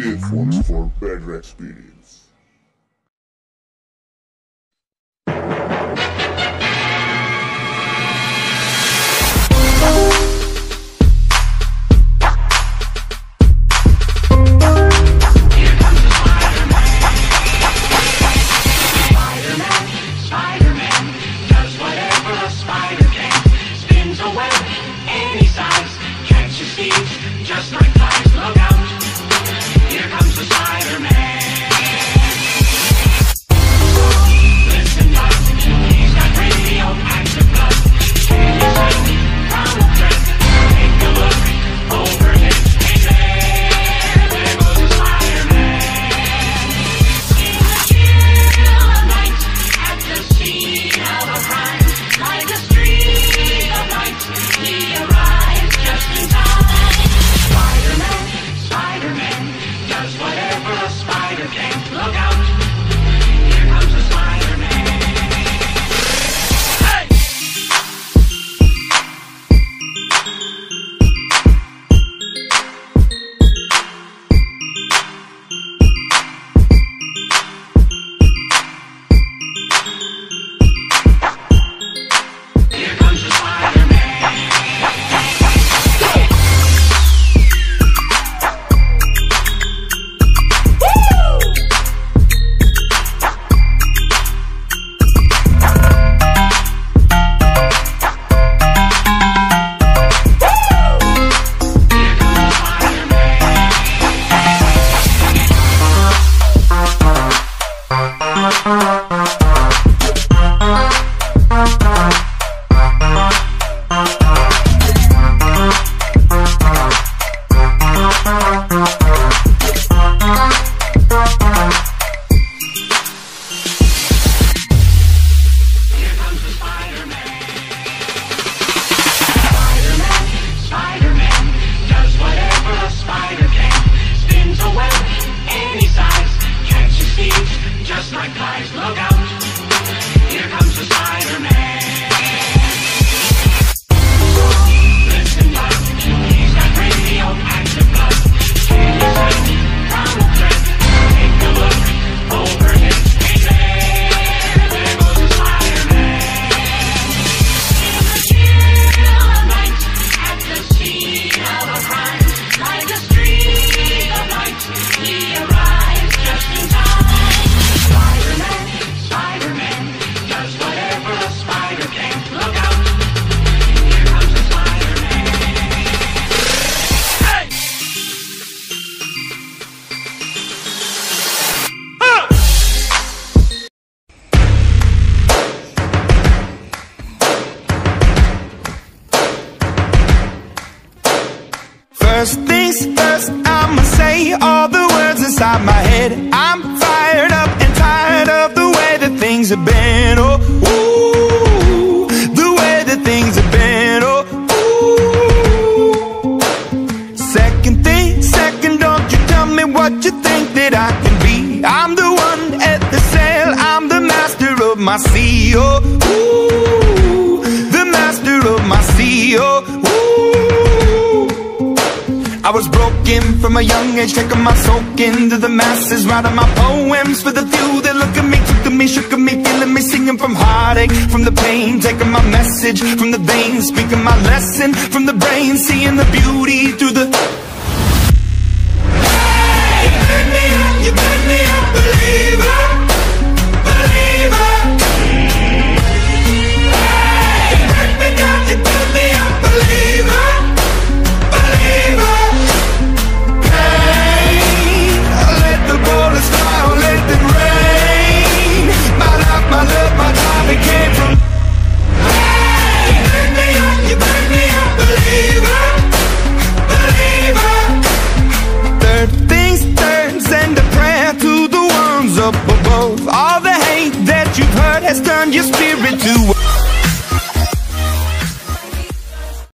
earphones for better experience. Spiderman does whatever a spider can. Spins a web any size, catches thieves just like flies. Look out, here comes the Spider-Man. Listen up, he's got radioactive blood. Can you sight from a threat? Take a look over his head. There goes the Spider-Man. In the chill of night, at the scene of a crime, like a streak of light, he arrives just in time. Spider-Man, Spider-Man, does whatever a spider can. Look out, here comes the Spider-Man. Hey! Here comes the Spider-Man. Spider-Man does whatever a spider can. Spins a web any size, catches thieves just like flies. Look out, here comes the Spider-Man. Listen up, he's got radioactive blood. Can you sight from a threat? Take a look over his head. There goes the Spider-Man. In the chill of night, at the scene of a crime, like a streak of light, he arrives just in time. Spider-Man, Spider-Man, does whatever a spider can. Look out, here comes the Spider-Man. Hey! First things first, I'ma say all the words inside my head. I'm fired up and tired of the way that things have been. Oh, ooh, the way that things have been. Oh, ooh. Second thing, second, don't you tell me what you think that I can be. I'm the one at the sail, I'm the master of my sea. Oh, ooh, the master of my sea. Oh, ooh. I was broken from a young age, taking my soak into the masses, writing my poems for the few that look at me, took at me, shook at me, feeling me, singing from heartache, from the pain, taking my message from the veins, speaking my lesson from the brain, seeing the beauty through the... Hey, you made me up, believer.